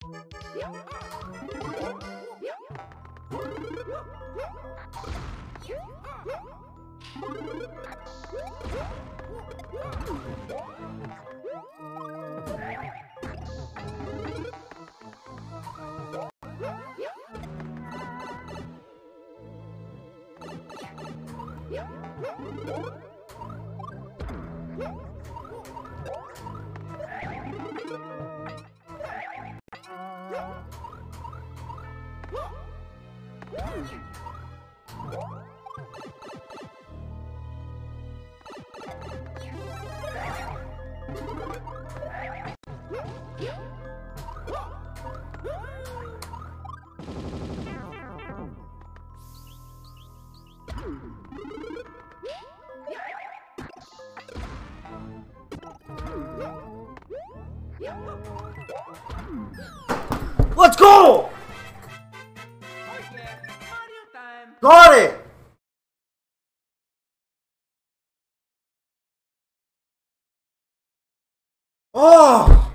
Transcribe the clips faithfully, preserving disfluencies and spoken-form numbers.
Let's go! Got it! Oh!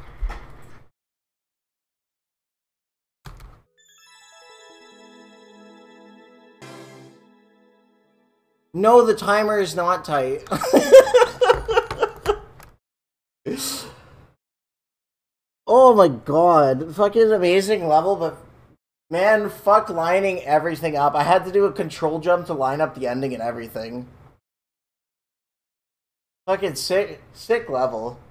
No, the timer is not tight. Oh my god. Fucking amazing level, but man, fuck lining everything up. I had to do a control jump to line up the ending and everything. Fucking sick, sick level.